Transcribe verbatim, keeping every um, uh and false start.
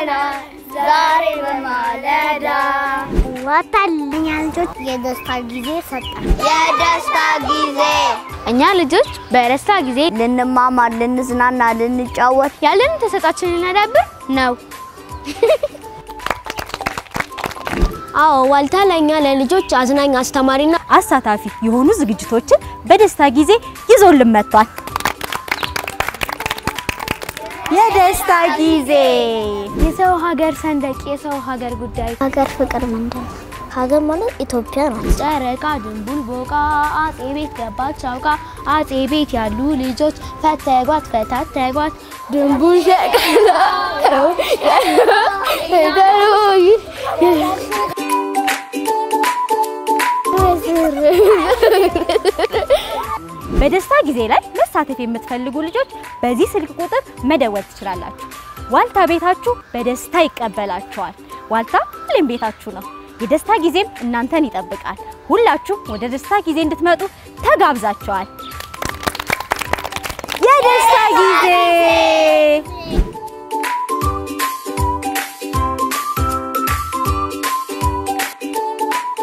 ተገናኝ ዛሬ በማለዳ ወጣልኛ ልጆች የደስታ ጊዜ ሰጣን የደስታ ጊዜ እኛ ልጆች በደስታ ጊዜ ልንማማር ልንዝናና ልንጫወት ያለን ተሰጣችንን እናዳብር ነው አዎ ዋልታ ለኛ ለልጆች አዝናኝ አስተማሪና አሳታፊ የሆኑ ዝግጅቶችን በደስታ ጊዜ ይዞልን መጥቷል የደስታ ጊዜ የሰው ሀገር ሰንደቅ የሰው ሀገር ጉዳይ ሀገር ፍቅር ምንድነው ሀገር ማለት ኢትዮጵያ ናት ጨረቃ ድንቡል ቦቃ አጼ ቤት ገባች አውቃ አጼ ቤት ያሉ ልጆች ፈተጓት ፈታተጓት ድንቡል ሸቀላ ሄደሩይ በደስታ ጊዜ ላይ መሳተፍ የምትፈልጉ ልጆች በዚህ ስልክ ቁጥር መደወል ትችላላችሁ ዋልታ ቤታችሁ በደስታ ይቀበላችኋል ዋልታ ሁሌም ቤታችሁ ነው የደስታ ጊዜም እናንተን ይጠብቃል ሁላችሁ ወደ ደስታ ጊዜ እንድትመጡ ተጋብዛችኋል የደስታ ጊዜ